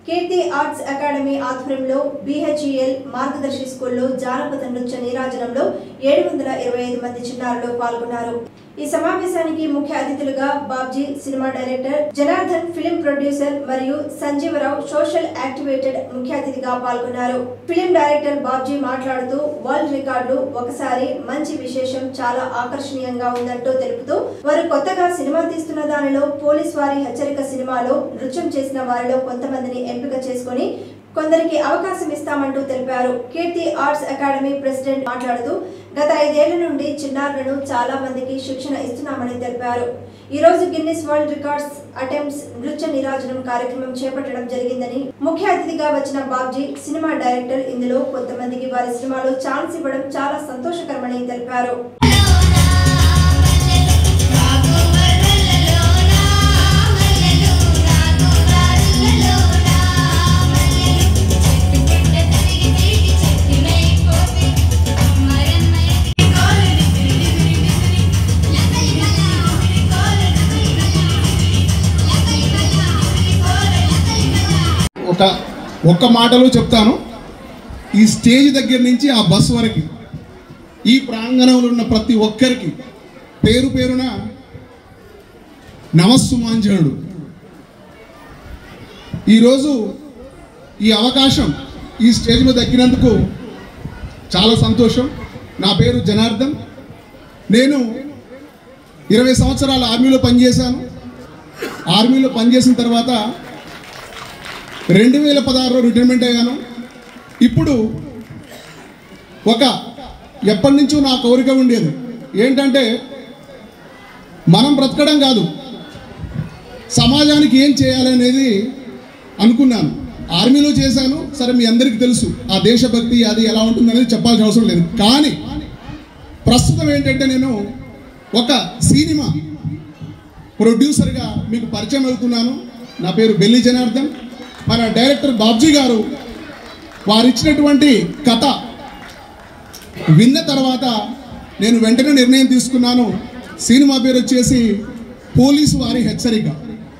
కీర్తి arts academy ఆధ్వర్యంలో BHEL మార్గదర్శి స్కూల్లో జానపద నృత్య నీరాజనంలో 725 మంది చిన్నారులు పాల్గొన్నారు. ఈ సమావేశానికి ముఖ్య అతిథులుగా Babji cinema director, Janardhan film producer మరియు సంజీవరావు సోషల్ యాక్టివేటెడ్ ముఖ్య అతిథిగా పాల్గొన్నారు. ఫిల్మ్ డైరెక్టర్ బాబ్జీ మాట్లాడుతూ వరల్డ్ రికార్డు ఒకసారి మంచి విశేషం చాలా ఆకర్షణీయంగా ఉందంటూ తెలుపుతూ వారు కొత్తగా సినిమా తీస్తున్న దానిలో పోలీస్ వారి హెచ్చరిక సినిమాలో నృత్యం చేసిన వారిలో కొంతమందిని ఎంపిక చేసుకుని కొందరికి అవకాశం ఇస్తామంటూ తెలిపారు. కీర్తి ఆర్ట్స్ అకాడమీ ప్రెసిడెంట్ మాట్లాడుతూ గత 5 ఏళ్ల నుండి చిన్నారులను చాలా మందికి శిక్షణ ఇస్తున్నామని తెలిపారు. ఈ రోజు గిన్నిస్ వరల్డ్ రికార్డ్స్ అటెంప్ట్స్ నృత్య నీరాజనం కార్యక్రమం చేపట్టడం జరిగిందని, ముఖ్య అతిథిగా వచ్చిన బాబ్జీ సినిమా డైరెక్టర్ ఇందులో కొంతమందికి వారి సినిమాలో ఛాన్స్ ఇవ్వడం చాలా సంతోషకరమని తెలిపారు. ఒక్క మాటలో చెప్తాను. ఈ స్టేజ్ దగ్గర నుంచి ఆ బస్ వరకు ఈ ప్రాంగణంలో ఉన్న ప్రతి ఒక్కరికి పేరు పేరున నమస్సుమాంజనుడు. ఈరోజు ఈ అవకాశం ఈ స్టేజ్ మీద దక్కినందుకు చాలా సంతోషం. నా పేరు జనార్దన్. నేను 20 సంవత్సరాలు ఆర్మీలో పనిచేశాను. ఆర్మీలో పనిచేసిన తర్వాత 2016లో రిటైర్మెంట్ అయ్యాను. ఇప్పుడు ఎప్పటి నుంచో నా కోరిక ఉండేది ఏంటంటే మనం బ్రతకడం కాదు, సమాజానికి ఏం చేయాలనేది అనుకున్నాను. ఆర్మీలో చేశాను. సరే, మీ అందరికీ తెలుసు ఆ దేశభక్తి అది ఎలా ఉంటుందనేది చెప్పాల్సిన అవసరం లేదు. కానీ ప్రస్తుతం ఏంటంటే నేను ఒక సినిమా ప్రొడ్యూసర్గా మీకు పరిచయం అవుతున్నాను. నా పేరు బెల్లి జనార్దన్. మన డైరెక్టర్ బాబ్జీ గారు వారు ఇచ్చినటువంటి కథ విన్న తర్వాత నేను వెంటనే నిర్ణయం తీసుకున్నాను. సినిమా పేరు వచ్చేసి పోలీసు వారి హెచ్చరిక.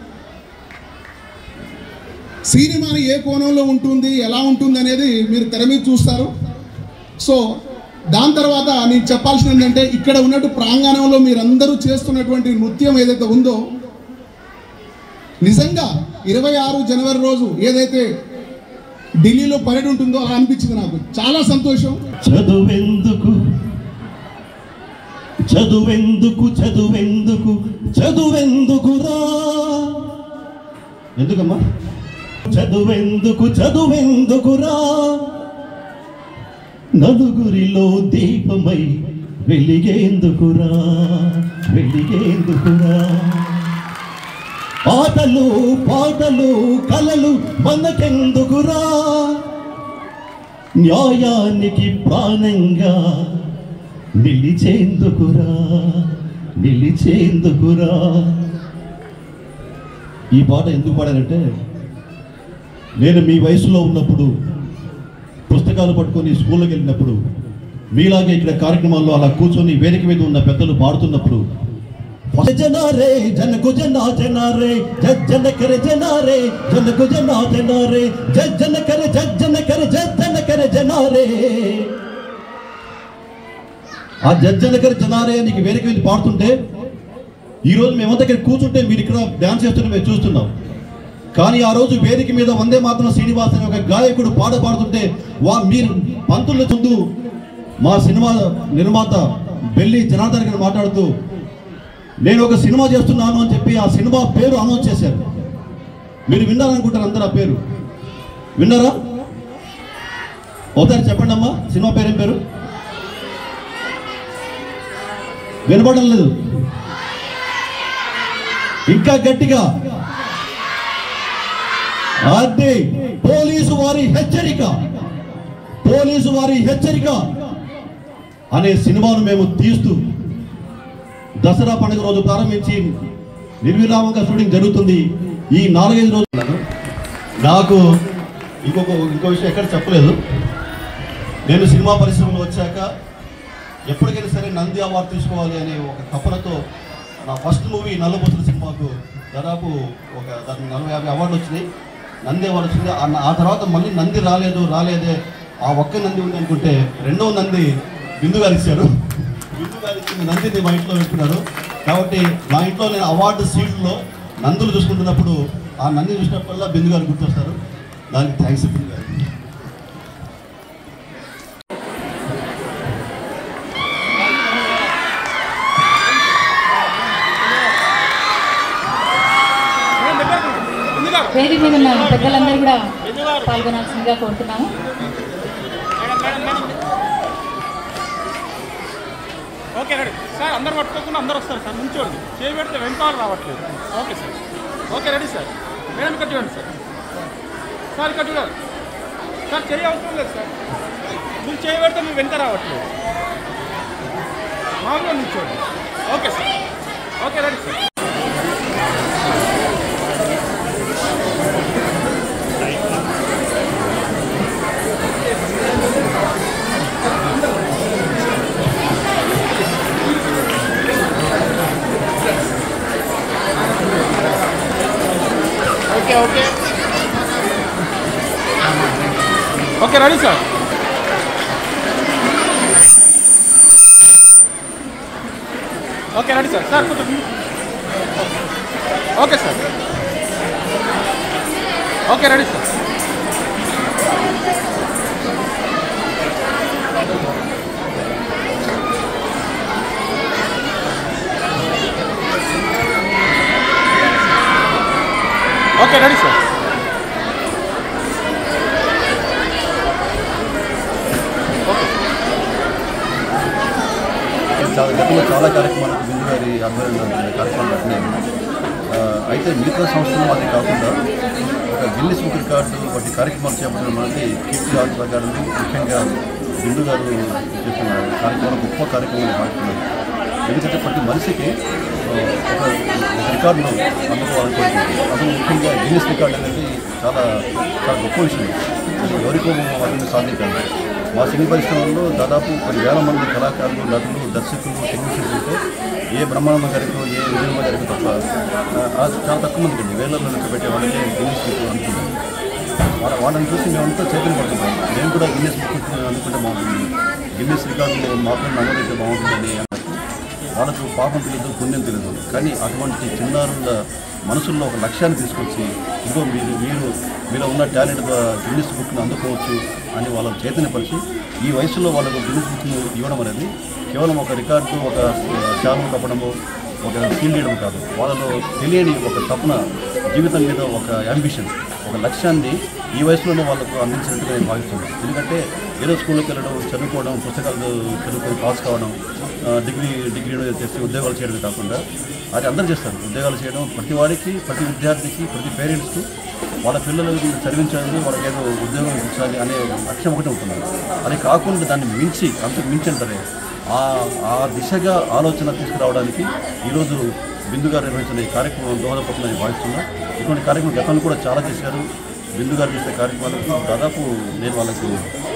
సినిమాని ఏ కోణంలో ఉంటుంది, ఎలా ఉంటుంది అనేది మీరు తెర మీద చూస్తారు. సో దాని తర్వాత నేను చెప్పాల్సింది ఏంటంటే ఇక్కడ ఉన్నట్టు ప్రాంగణంలో మీరందరూ చేస్తున్నటువంటి నృత్యం ఏదైతే ఉందో నిజంగా 26 జనవరి రోజు ఏదైతే ఢిల్లీలో పరేడ్ ఉంటుందో అలా అనిపించింది. నాకు చాలా సంతోషం. చదువెందుకు చదువెందుకు చదువెందుకు చదువెందుకురా, ఎందుకమ్మా చదువెందుకు చదువెందుకురా, నలుగురిలో దీపమై వెలిగేందుకురా వెలిగేందుకురా, పాటలు పాటలు కలలు మనకెందుకురా, న్యాయానికి ప్రాణంగా నిలిచేందుకురా నిలిచేందుకురా. ఈ పాట ఎందుకు పాడానంటే నేను మీ వయసులో ఉన్నప్పుడు పుస్తకాలు పట్టుకొని స్కూల్లోకి వెళ్ళినప్పుడు మీలాగే ఇక్కడ కార్యక్రమాల్లో అలా కూర్చొని వేదిక మీద ఉన్న పెద్దలు పాడుతున్నప్పుడు జనారే జనకు జనా జనారే జన కరే జనారే జనకు జనా జనారే జన కరే జన కరే జన కరే జనారే, ఆ జన కరే జనారే నీకు వేదిక మీద పాడుతుంటే ఈరోజు మేమంతా ఇక్కడ కూర్చుంటే మీరు ఇక్కడ డ్యాన్స్ చేస్తున్న మేము చూస్తున్నాం. కానీ ఆ రోజు వేదిక మీద వందే మాత్రం శ్రీనివాస్ అనే ఒక గాయకుడు పాడుతుంటే మీరు పంతుల ముందు మా సినిమా నిర్మాత బెల్లి జనార్దన్ గారు మాట్లాడుతూ నేను ఒక సినిమా చేస్తున్నాను అని చెప్పి ఆ సినిమా పేరు అనౌన్స్ చేశారు. మీరు విన్నారనుకుంటారు అందరూ. ఆ పేరు విన్నారా? ఒకసారి చెప్పండి అమ్మా, సినిమా పేరు ఏం పేరు? వినపడడం లేదు, ఇంకా గట్టిగా. అదే పోలీసు వారి హెచ్చరిక. పోలీసు వారి హెచ్చరిక అనే సినిమాను మేము తీస్తూ దసరా పండుగ రోజు ప్రారంభించి నిర్విరామంగా షూటింగ్ జరుగుతుంది. ఈ 4-5 రోజులు నాకు ఇంకో విషయం ఎక్కడ చెప్పలేదు. నేను సినిమా పరిశ్రమలో వచ్చాక ఎప్పటికైనా సరే నంది అవార్డు తీసుకోవాలి అనే ఒక తపనతో నా ఫస్ట్ మూవీ నల్లబొత్తుల సినిమాకు దాదాపు ఒక 40-50 అవార్డులు వచ్చినాయి. నంది ఇవ్వాల్సింది. ఆ తర్వాత మళ్ళీ నంది రాలేదే ఆ ఒక్క నంది ఉంది అనుకుంటే రెండవ నంది బిందు గారు ఇచ్చారు. బిందు గారు ఇచ్చిన నందిని మా ఇంట్లో పెట్టుకున్నారు. కాబట్టి మా ఇంట్లో నేను అవార్డు సీట్లో నందులు చూసుకుంటున్నప్పుడు ఆ నంది చూసినప్పుడల్లా బిందు గారు గుర్తొస్తారు. దానికి థ్యాంక్స్ బిందు గారు. వేదిక మీద ఉన్న పెద్దలందరూ కూడా పాల్గొనాల్సిందిగా కోరుతున్నాము. Okay ready sir. అందరు పట్టుకోకుండా అందరు వస్తారు సార్. నుంచోండి. చేయి పెడితే వెంటాలు రావట్లేదు. Okay sir. Okay ready sir. Madam ఇక్కడ చూడండి సార్. సార్ ఇక్కడ చూడాలి సార్. చేయి అవసరం లేదు సార్. మీరు చేయి పెడితే మీరు వెంట రావట్లేదు. మామూలుగా నుంచోండి. Okay sir. Okay ready sir. Okay okay ready sir. Okay ready sir. Sir కొంచెం okay sir. Okay ready sir. Okay ready sir. గతంలో చాలా కార్యక్రమాలకు బిందు గారి ఆధ్వర్యంలో కార్యక్రమాలు పెట్టినాయి. అయితే మిగతా సంస్థలు అది కాకుండా ఒక గిన్నిస్ బుక్ రికార్డు వంటి కార్యక్రమాలు చేపట్టడం అనేది కీర్తి ఆర్ట్స్ గారు ముఖ్యంగా బిందు గారు చేసిన కార్యక్రమాలు గొప్ప కార్యక్రమాలు పాడుతున్నారు. ఎందుకంటే ప్రతి మనిషికి ఒక రికార్డును అందుకోవాలనుకుంటుంది. అందులో ముఖ్యంగా గిన్నిస్ రికార్డు అనేది చాలా చాలా గొప్ప విషయం. ఎవరికో వాటిని సాధించాలి. మా సినీ పరిశ్రమలో దాదాపు 10,000 మంది కళాకారులు, నటులు, దర్శకులు, టెక్నీషియన్స్ ఉంటే ఏ బ్రహ్మానందం గారికో ఏ విజయమ్మ గారికో తప్ప చాలా తక్కువ మందికి అండి. వేలల్లో లెక్క పెట్టే వాళ్ళకే గిన్నిస్ బుక్ అనుకుంటాం. వాళ్ళని చూసి మేమంతా చైతన్య పడుతున్నాం. మేము కూడా గిన్నిస్ బుక్ అనుకుంటే బాగుంటుంది, గిన్నిస్ రికార్డులో మాత్రం నమోదైతే బాగుంటుందని. వాళ్ళకు పాపం తెలియదు, పుణ్యం తెలియదు. కానీ అటువంటి చిన్నారుల మనసుల్లో ఒక లక్ష్యాన్ని తీసుకొచ్చి ఇంకో మీలో ఉన్న టాలెంట్ గిన్నిస్ బుక్ను అందుకోవచ్చు అని వాళ్ళని చైతన్యపరిచి ఈ వయసులో వాళ్ళకు గిన్నిస్ బుక్ను ఇవ్వడం అనేది కేవలం ఒక రికార్డు, ఒక శాలం కప్పడము, ఒక సీల్ చేయడం కాదు. వాళ్ళలో తెలియని ఒక తపన, జీవితం మీద ఒక యాంబిషన్, ఒక లక్ష్యాన్ని ఈ వయసులోనే వాళ్ళకు అందించినట్టుగా నేను భావిస్తున్నాను. ఎందుకంటే ఏదో స్కూల్కి వెళ్ళడం, చదువుకోవడం, పుస్తకాలు చదువుకొని పాస్ కావడం, డిగ్రీ చేసి ఉద్యోగాలు చేయడమే కాకుండా అది అందరూ చేస్తారు. ఉద్యోగాలు చేయడం ప్రతి వాడికి, ప్రతి విద్యార్థికి, ప్రతి పేరెంట్స్కి వాళ్ళ పిల్లలకి చదివించాలి, వాళ్ళకి ఏదో ఉద్యోగం ఇచ్చాలి అనే లక్ష్యం ఒకటి ఉంటున్నారు. అది కాకుండా దాన్ని మించి, అంతకు మించి అంటారే ఆ దిశగా ఆలోచన తీసుకురావడానికి ఈరోజు బిందు గారు నిర్వహించిన ఈ కార్యక్రమం దోహదపడుతుందని భావిస్తున్నాం. ఇటువంటి కార్యక్రమం గతంలో కూడా చాలా చేశారు. బిందు గారు చేసే కార్యక్రమాలకు దాదాపు నేను వాళ్ళకు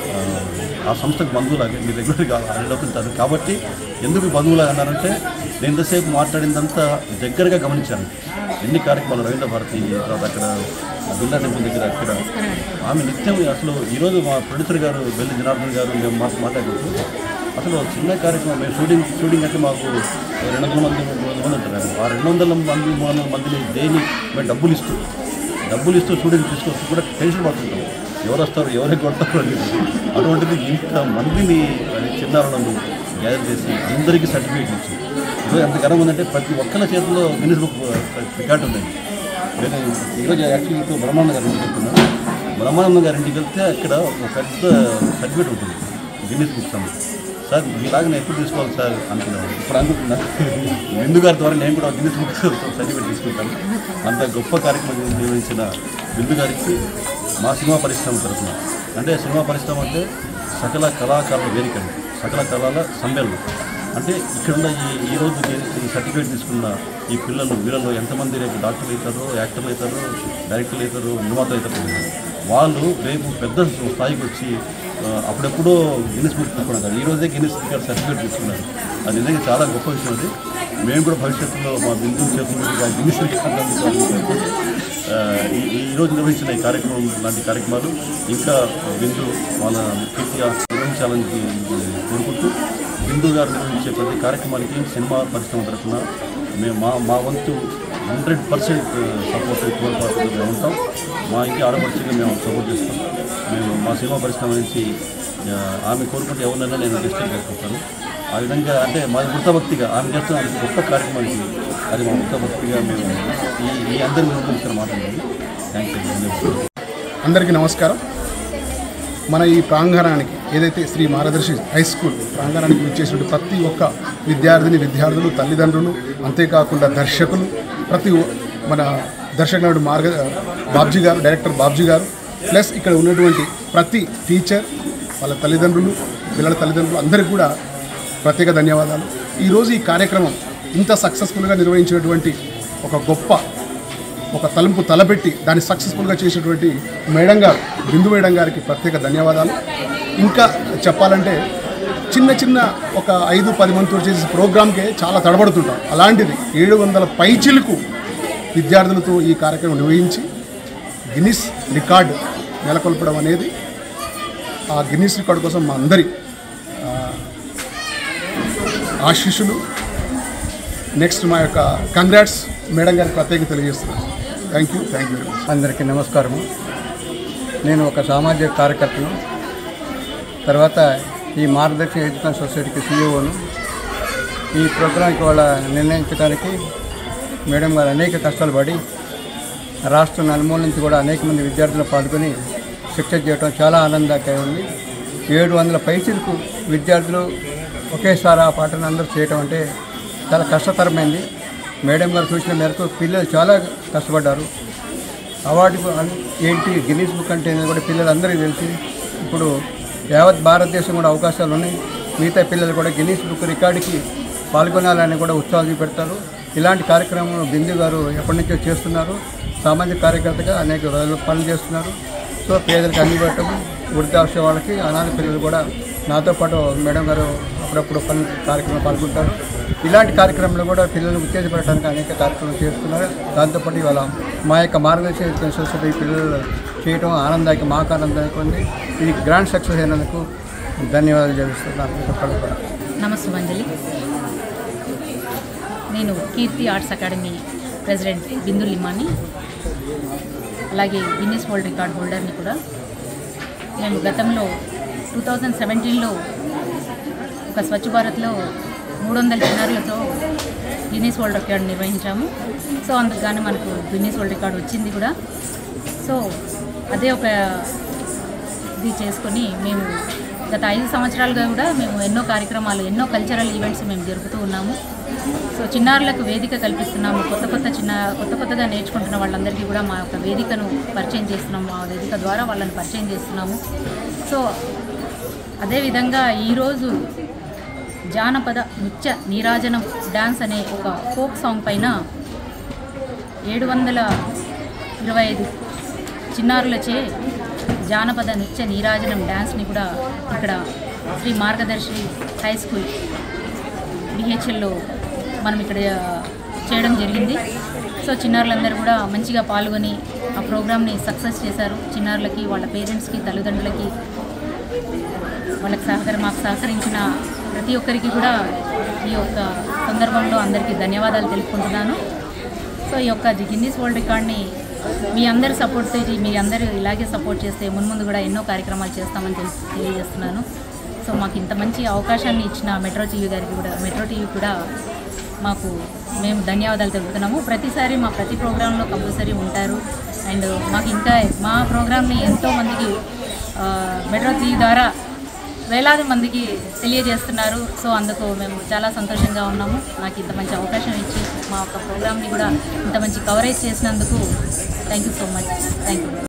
ఆ సంస్థకు బంధువులాగే, మీరు రెగ్యులర్గా అటెండ్ అవుతుంటారు. కాబట్టి ఎందుకు బంధువులాగా అన్నారంటే నేను ఎంతసేపు మాట్లాడిందంతా దగ్గరగా గమనించాను. ఎన్ని కార్యక్రమాలు రవీంద్ర భారతి, తర్వాత అక్కడ బిర్లా టెంపుల్ దగ్గర అక్కడ ఆమె నిత్యం అసలు ఈరోజు మా ప్రొడ్యూసర్ గారు బెల్లి జనార్దన్ గారు మేము మాట్లాడుతూ అసలు చిన్న కార్యక్రమం మేము షూటింగ్ అంటే మాకు 200 మంది 300 మంది ఉంటారు. ఆ 200 మంది 300 మందిని డైలీ మేము డబ్బులు ఇస్తూ షూటింగ్ తీసుకొస్తూ కూడా టెన్షన్ పడుతుంటాం. ఎవరు వస్తారు, ఎవరే కొడతారు అని. అటువంటిది ఇంతమందిని చిన్నారులను గ్యాదర్ చేసి అందరికీ సర్టిఫికేట్ ఇచ్చి ఈరోజు ఎంత గర్వం ఉందంటే ప్రతి ఒక్కరి చేతిలో గిన్నిస్ బుక్ రికార్డు ఉందండి. నేను ఈరోజు యాక్చువల్గా బ్రహ్మానంద గారి ఇంటికి వెళ్తున్నాను. బ్రహ్మానంద గారి ఇంటికి వెళ్తే అక్కడ ఒక పెద్ద సర్టిఫికేట్ ఉంటుంది గిన్నిస్ బుక్ సంబంధించి. సార్ మీలాగా నేను ఎప్పుడు తీసుకోవాలి సార్ అనుకున్నాను. ఇప్పుడు అనుకుంటున్నా బిందు గారి ద్వారా నేను కూడా గిన్నిస్ బుక్ సర్టిఫికేట్ తీసుకుంటాను. అంత గొప్ప కార్యక్రమం నిర్వహించిన బిందు గారికి మా సినిమా పరిశ్రమ తరఫున, అంటే సినిమా పరిశ్రమ అంటే సకల కళాకారుల వేదిక, సకల కళల సమ్మేళనం. అంటే ఇక్కడున్న ఈరోజు ఈ సర్టిఫికేట్ తీసుకున్న ఈ పిల్లలు, వీళ్ళలో ఎంతమంది రేపు డాక్టర్లు అవుతారో, యాక్టర్లు అవుతారో, డైరెక్టర్లు అవుతారో, నిర్మాతలు అవుతారు. వాళ్ళు రేపు పెద్ద స్థాయికి వచ్చి అప్పుడెప్పుడో గిన్నిస్ బుక్ తీసుకున్నారు కదా, ఈరోజే గిన్నిస్ రికార్డ్ సర్టిఫికేట్ తీసుకున్నారు. అది నిజంగా చాలా గొప్ప విషయం. అది మేము కూడా భవిష్యత్తులో మా బిందు చేతులు గిన్నిస్ రికార్డ్ ఈరోజు నిర్వహించిన ఈ కార్యక్రమం లాంటి కార్యక్రమాలు ఇంకా బిందు వాళ్ళ కీర్తిగా నిర్వహించాలని కోరుకుంటూ బిందు గారు నిర్వహించే ప్రతి కార్యక్రమానికి సినిమా పరిశ్రమ తరఫున మేము మా వంతు 100% సపోర్ట్ తోడ్పాటుగా ఉంటాం. మా ఇంటి ఆడపడిచిగా మేము సపోర్ట్ చేస్తాం. మేము మా సినిమా పరిశ్రమ నుంచి ఆమె కోరుకుంటే ఎవరినైనా నేను గెస్ట్గా చేసుకుంటాను. ఆ విధంగా అంటే మా వృత్తభక్తిగా ఆమె చేస్తున్న గొప్ప కార్యక్రమానికి అది మా వృత్తభక్తిగా మేము ఈ అందరి ముందు మాట్లాడింది. Thank you. అందరికీ నమస్కారం. మన ఈ ప్రాంగణానికి ఏదైతే శ్రీ మార్గదర్శి హై స్కూల్ ప్రాంగణానికి విచ్చేసిన ప్రతి ఒక్క విద్యార్థులు, తల్లిదండ్రులు, అంతేకాకుండా దర్శకులు, మన దర్శకుడు బాబ్జీ గారు, డైరెక్టర్ బాబ్జీ గారు, ప్లస్ ఇక్కడ ఉన్నటువంటి ప్రతి టీచర్, వాళ్ళ తల్లిదండ్రులు, పిల్లల తల్లిదండ్రులు అందరికీ కూడా ప్రత్యేక ధన్యవాదాలు. ఈరోజు ఈ కార్యక్రమం ఇంత సక్సెస్ఫుల్గా నిర్వహించినటువంటి ఒక తలుపు తలపెట్టి దాన్ని సక్సెస్ఫుల్గా చేసినటువంటి బిందు మేడం గారికి ప్రత్యేక ధన్యవాదాలు. ఇంకా చెప్పాలంటే చిన్న ఒక 5-10 మందితో చేసే ప్రోగ్రామ్కే చాలా తడబడుతుంటాం. అలాంటిది 700 పైచిలకు విద్యార్థులతో ఈ కార్యక్రమం నిర్వహించి గిన్నిస్ రికార్డు నెలకొల్పడం అనేది, ఆ గిన్నిస్ రికార్డు కోసం మా అందరి ఆశీస్సులు. నెక్స్ట్ మా యొక్క కంగ్రాట్స్ మేడం గారికి ప్రత్యేకంగా తెలియజేస్తున్నాను. Thank you very much. అందరికీ నమస్కారము. నేను ఒక సామాజిక కార్యకర్తను, తర్వాత ఈ మార్గదర్శి ఎడ్యుకేషన్ సొసైటీకి సీఈఓను. ఈ ప్రోగ్రాంకి వాళ్ళ నిర్ణయించడానికి మేడం గారు అనేక కష్టాలు పడి రాష్ట్రం నలుమూల నుంచి కూడా అనేక మంది విద్యార్థులు పాల్గొని శిక్ష చేయడం చాలా ఆనందదాయకంగా ఉంది. 700 పైసలకు విద్యార్థులు ఒకేసారి ఆ పాటను అందరూ చేయటం అంటే చాలా కష్టతరమైంది. మేడం గారు సూచన మేరకు పిల్లలు చాలా కష్టపడ్డారు. అవార్డు ఏంటి గిన్నీస్ బుక్ అంటే కూడా పిల్లలందరికీ తెలిసి ఇప్పుడు యావత్ భారతదేశం కూడా అవకాశాలు ఉన్నాయి. మిగతా పిల్లలు కూడా గిన్నీస్ బుక్ రికార్డుకి పాల్గొనాలని కూడా ఉత్సాహం చూపెడతారు. ఇలాంటి కార్యక్రమం బిందు గారు ఎప్పటి నుంచో చేస్తున్నారు. సామాజిక కార్యకర్తగా అనేక పనులు చేస్తున్నారు. సో పేదలకు అందిపెట్టడం, వృద్ధాప్య వాళ్ళకి అనాథ పిల్లలు కూడా నాతో పాటు మేడం గారు అప్పుడప్పుడు కార్యక్రమాలు పాల్గొంటారు. ఇలాంటి కార్యక్రమాలు కూడా పిల్లలను ఉత్తేజపడటానికి అనేక కార్యక్రమాలు చేస్తున్నారు. దాంతోపాటు ఇవాళ మా యొక్క మార్గదర్శి ఎడ్యుకేషన్ సొసైటీ పిల్లలు చేయడం ఆనందానికి మాకు ఆనందానికి ఉంది. ఇది గ్రాండ్ సక్సెస్ అయినందుకు ధన్యవాదాలు చెల్లిస్తున్నాను. నమస్తే మంజలి. నేను Keerthi arts academy president Bindu Limmani, అలాగే గిన్నిస్ వరల్డ్ రికార్డ్ హోల్డర్ని కూడా. మేము గతంలో 2017లో ఒక స్వచ్ఛ భారత్లో 300 చిన్నారులతో గిన్నిస్ వరల్డ్ రికార్డ్ నిర్వహించాము. సో అందుకుగాను మనకు గిన్నిస్ వరల్డ్ రికార్డ్ వచ్చింది కూడా. సో అదే ఒక ఇది చేసుకొని మేము గత 5 సంవత్సరాలుగా కూడా మేము ఎన్నో కార్యక్రమాలు, ఎన్నో కల్చరల్ ఈవెంట్స్ మేము జరుపుతూ ఉన్నాము. సో చిన్నారులకు వేదిక కల్పిస్తున్నాము. కొత్తగా నేర్చుకుంటున్న వాళ్ళందరికీ కూడా మా యొక్క వేదికను పరిచయం చేస్తున్నాము. ఆ వేదిక ద్వారా వాళ్ళని పరిచయం చేస్తున్నాము. సో అదేవిధంగా ఈరోజు జానపద నృత్య నీరాజనం డ్యాన్స్ అనే ఒక ఫోక్ సాంగ్ పైన 725 చిన్నారులచే జానపద నృత్య నీరాజనం డ్యాన్స్ని కూడా ఇక్కడ శ్రీ మార్గదర్శి హై స్కూల్ బిహెచ్ఎల్లో మనం ఇక్కడ చేయడం జరిగింది. సో చిన్నారులందరూ కూడా మంచిగా పాల్గొని ఆ ప్రోగ్రామ్ని సక్సెస్ చేశారు. చిన్నారులకి, వాళ్ళ పేరెంట్స్కి, తల్లిదండ్రులకి, వాళ్ళకి మాకు సహకరించిన ప్రతి ఒక్కరికి కూడా ఈ యొక్క సందర్భంలో అందరికీ ధన్యవాదాలు తెలుపుకుంటున్నాను. సో ఈ యొక్క గిన్నిస్ వరల్డ్ రికార్డ్ని మీ అందరు సపోర్ట్ చేసి, మీ అందరూ ఇలాగే సపోర్ట్ చేస్తే మున్ముందు కూడా ఎన్నో కార్యక్రమాలు చేస్తామని తెలియజేస్తున్నాను. సో మాకు ఇంత మంచి అవకాశాన్ని ఇచ్చిన మెట్రో టీవీ కూడా మేము ధన్యవాదాలు తెలుపుతున్నాము. ప్రతిసారి మా ప్రతి ప్రోగ్రాంలో కంపల్సరీ ఉంటారు. అండ్ మాకు ఇంకా మా ప్రోగ్రామ్ని ఎంతోమందికి మెట్రో టీవీ ద్వారా వేలాది మందికి తెలియజేస్తున్నారు. సో అందుకు మేము చాలా సంతోషంగా ఉన్నాము. నాకు ఇంత మంచి అవకాశం ఇచ్చి మా యొక్క ప్రోగ్రామ్ని కూడా ఇంత మంచి కవరేజ్ చేసినందుకు thank you so much. Thank you.